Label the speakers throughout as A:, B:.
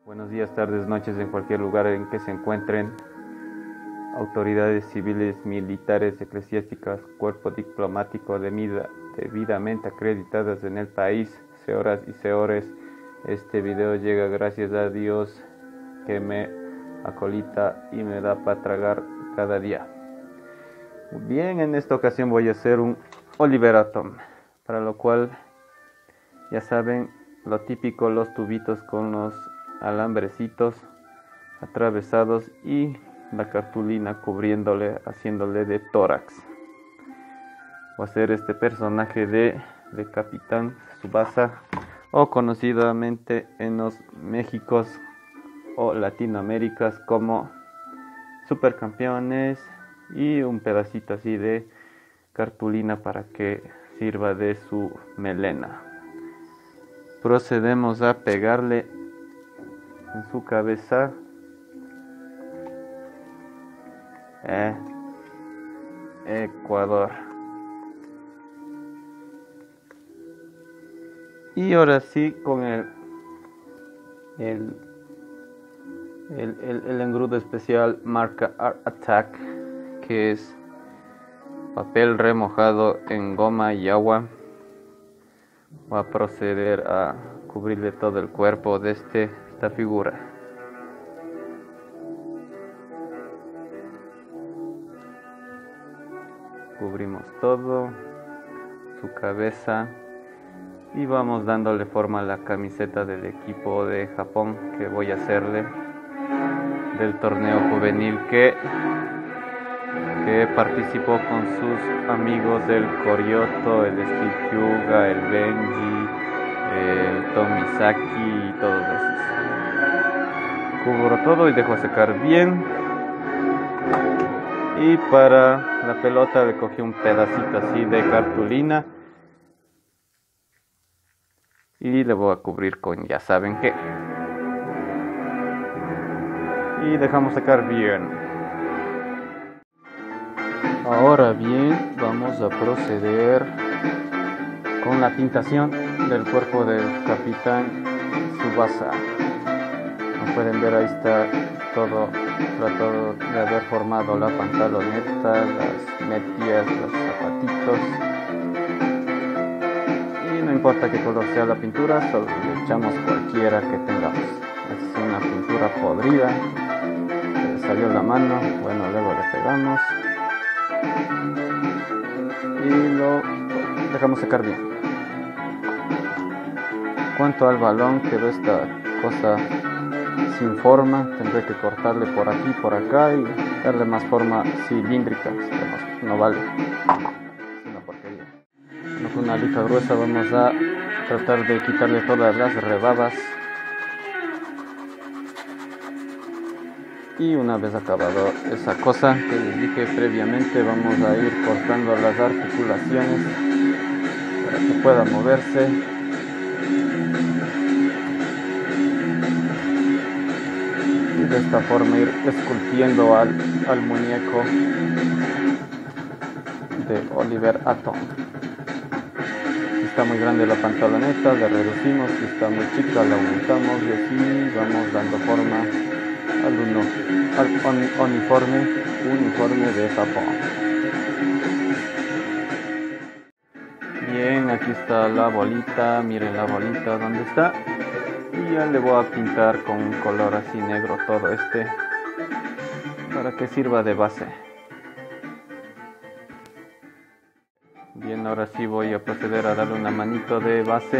A: Buenos días, tardes, noches, en cualquier lugar en que se encuentren autoridades civiles, militares, eclesiásticas, cuerpo diplomático debidamente acreditadas en el país, señoras y señores. Este video llega gracias a Dios que me acolita y me da para tragar cada día. Bien, en esta ocasión voy a hacer un Oliver Atom, para lo cual ya saben lo típico, los tubitos con los alambrecitos atravesados y la cartulina cubriéndole, haciéndole de tórax. Voy a hacer este personaje de Capitán Tsubasa, o conocidamente en los Méxicos o Latinoaméricas como Supercampeones, y un pedacito así de cartulina para que sirva de su melena. Procedemos a pegarle en su cabeza Ecuador. Y ahora sí, con el engrudo especial marca Art Attack, que es papel remojado en goma y agua, voy a proceder a cubrirle todo el cuerpo de esta figura. Cubrimos todo, su cabeza, y vamos dándole forma a la camiseta del equipo de Japón que voy a hacerle del torneo juvenil que participó con sus amigos, el Koryoto, el Steve Hyuga, el Benji, el Tomisaki y todos esos. Cubro todo y dejo secar bien. Y para la pelota le cogí un pedacito así de cartulina y le voy a cubrir con ya saben qué. Y dejamos secar bien. Ahora bien, vamos a proceder con la tintación del cuerpo del Capitán Tsubasa. Como pueden ver, ahí está todo tratado de haber formado la pantaloneta, las medias, los zapatitos. Y no importa qué color sea la pintura, solo le echamos cualquiera que tengamos. Es una pintura podrida, se le salió la mano, bueno, luego le pegamos y lo dejamos secar bien. Cuanto al balón, quedó esta cosa sin forma, tendré que cortarle por aquí, por acá y darle más forma cilíndrica, no vale, es una porquería. Con una lija gruesa vamos a tratar de quitarle todas las rebabas, y una vez acabado esa cosa que les dije previamente, vamos a ir cortando las articulaciones para que pueda moverse. Y de esta forma ir esculpiendo al muñeco de Oliver Atom. Si está muy grande la pantaloneta, la reducimos; si está muy chica, la aumentamos, y así vamos dando forma al uniforme de Japón. Bien, aquí está la bolita, miren la bolita donde está, y ya le voy a pintar con un color así negro todo para que sirva de base. Bien, ahora sí voy a proceder a darle una manito de base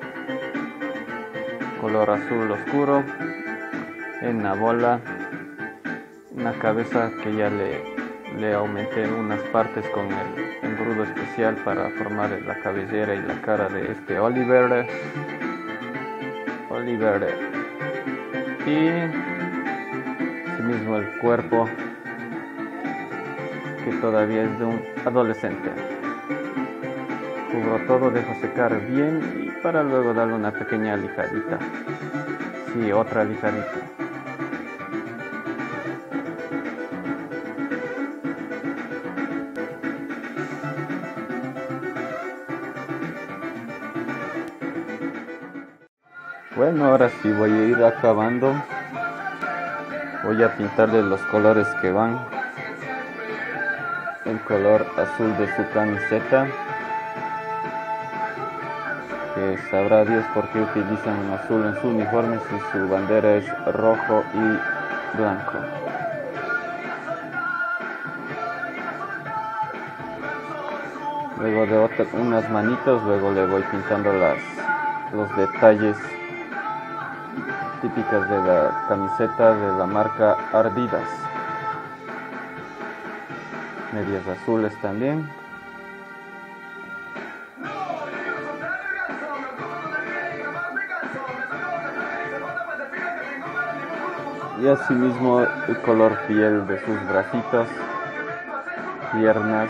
A: color azul oscuro en la bola, una cabeza que ya le aumenté unas partes con el engrudo especial para formar la cabellera y la cara de este Oliver, y asimismo el cuerpo, que todavía es de un adolescente. Cubro todo, dejo secar bien, y para luego darle una pequeña lijadita, otra lijadita. Bueno, ahora sí voy a ir acabando. Voy a pintarle los colores que van. El color azul de su camiseta, que sabrá Dios por qué utilizan azul en su uniforme si su bandera es rojo y blanco. Luego de unas manitos, luego le voy pintando los detalles típicas de la camiseta de la marca Adidas. Medias azules también. Y asimismo el color piel de sus bracitos, piernas.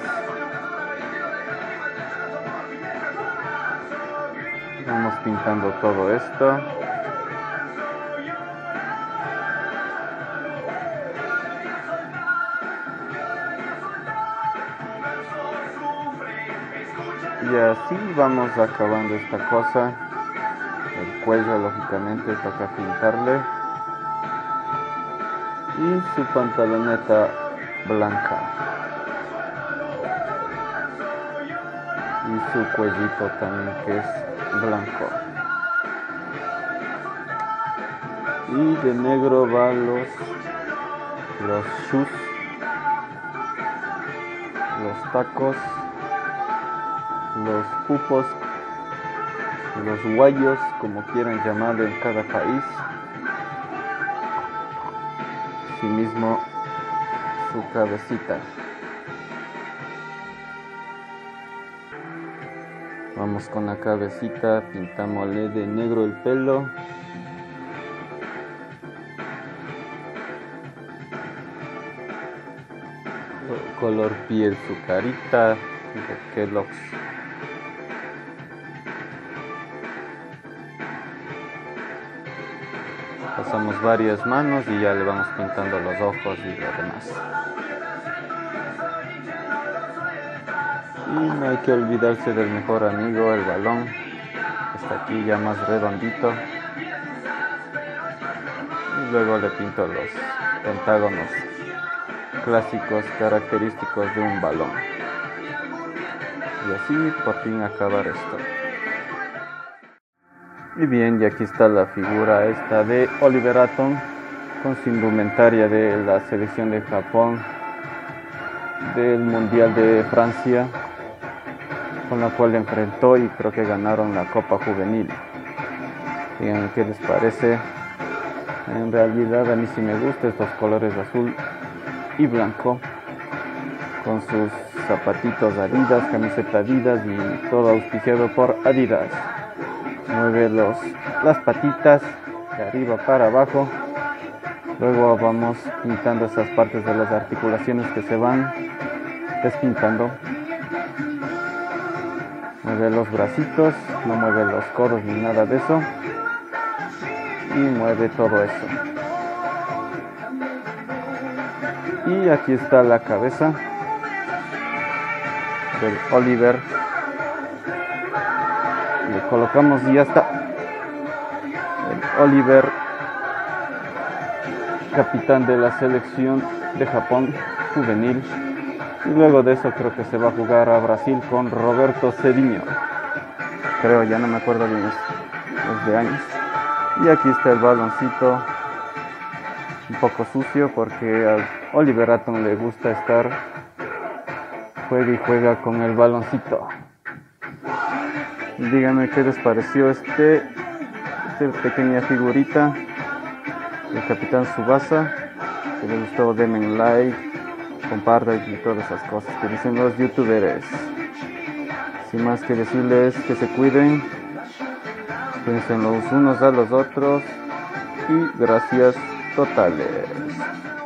A: Vamos pintando todo esto. Y así vamos acabando esta cosa. El cuello lógicamente toca pintarle. Y su pantaloneta blanca. Y su cuellito también, que es blanco. Y de negro va los shoes, los tacos, los pupos, los guayos, como quieran llamarlo en cada país. Asimismo su cabecita. Vamos con la cabecita, pintámosle de negro el pelo. Color piel su carita de Kellogg's. Pasamos varias manos y ya le vamos pintando los ojos y lo demás. Y no hay que olvidarse del mejor amigo, el balón. Está aquí ya más redondito. Y luego le pinto los pentágonos clásicos característicos de un balón. Y así por fin acabar esto. Y bien, y aquí está la figura esta de Oliver Atom con su indumentaria de la selección de Japón del Mundial de Francia, con la cual enfrentó y creo que ganaron la Copa Juvenil. Díganme qué les parece. En realidad a mí sí me gustan estos colores azul y blanco, con sus zapatitos Adidas, camiseta Adidas y todo auspiciado por Adidas. Mueve las patitas de arriba para abajo. Luego vamos pintando esas partes de las articulaciones que se van despintando. Mueve los bracitos, no mueve los codos ni nada de eso. Y mueve todo eso. Y aquí está la cabeza del Oliver. Le colocamos y ya está. El Oliver, capitán de la selección de Japón juvenil. Y luego de eso creo que se va a jugar a Brasil con Roberto Cedinho. Creo, ya no me acuerdo bien, es de años. Y aquí está el baloncito, un poco sucio porque a Oliver Atom le gusta estar juega con el baloncito. Díganme qué les pareció esta pequeña figurita del Capitán Tsubasa. Si les gustó, denme un like, compartan y todas esas cosas que dicen los youtubers. Sin más que decirles que se cuiden, cuídense los unos a los otros y gracias totales.